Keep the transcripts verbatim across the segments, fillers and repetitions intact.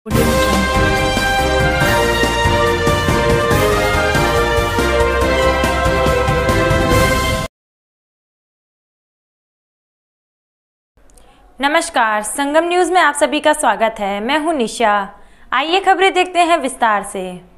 नमस्कार, संगम न्यूज़ में आप सभी का स्वागत है। मैं हूं निशा। आइए खबरें देखते हैं विस्तार से।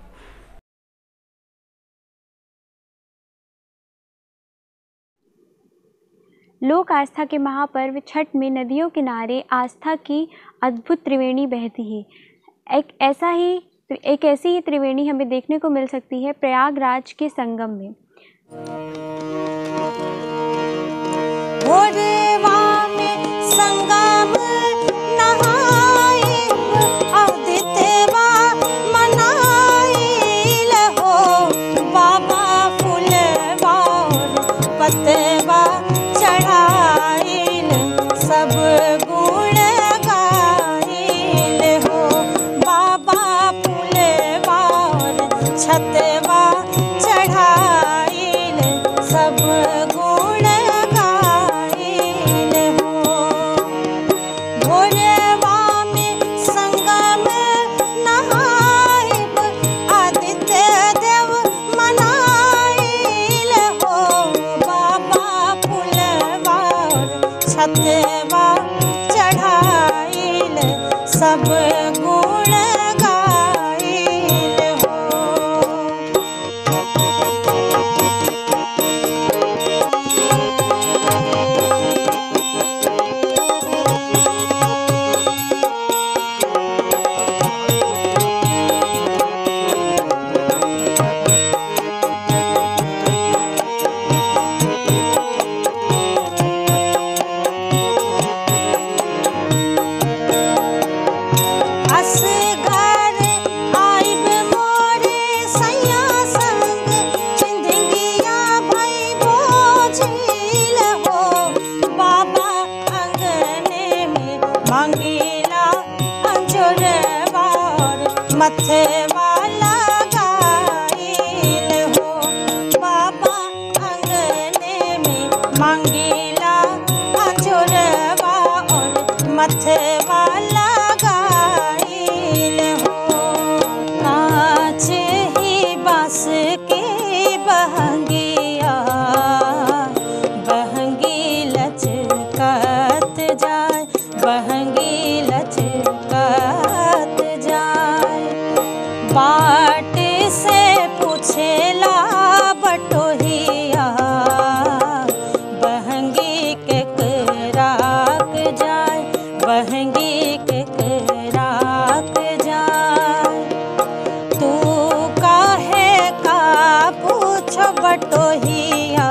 लोक आस्था के महापर्व छठ में नदियों किनारे आस्था की अद्भुत त्रिवेणी बहती है। एक ऐसा ही एक ऐसी ही त्रिवेणी हमें देखने को मिल सकती है प्रयागराज के संगम में। संगम नहाइब आदित्यवा मनाइल हो, बाबा फूलवा पतवा चढ़ाइल, सब गुण गाइल हो, बाबा फूलवा छतवा चढ़ाइल, सब गुण छतवा चढ़ाइल, सब गुण गाइल हो। मांगीला अंजुरवार मथे वाला गाइल हो, बाबा अंगने में मांगीला अंजुरवार मथे वाला गाइल हो। नाच ही बांस की बहंगिया, बहंगी लचकत जाए, बहंगी लचकत जाए, बाट से पूछेला बटोहिया, बहंगी के कराक जाए, बहंगी के कराक जाए, तू काहे का पूछो बटोहिया,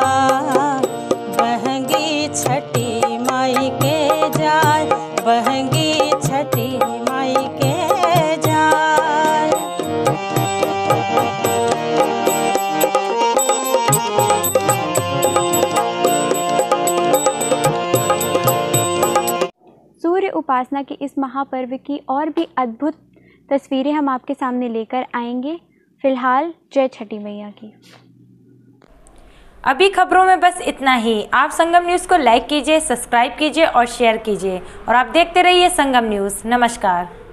बहंगी छठी माई के जाए, बहंगी छठी माई के जाए। सूर्य उपासना के इस महापर्व की और भी अद्भुत तस्वीरें हम आपके सामने लेकर आएंगे। फिलहाल जय छठी मैया की। अभी खबरों में बस इतना ही। आप संगम न्यूज़ को लाइक कीजिए, सब्सक्राइब कीजिए और शेयर कीजिए और आप देखते रहिए संगम न्यूज़। नमस्कार।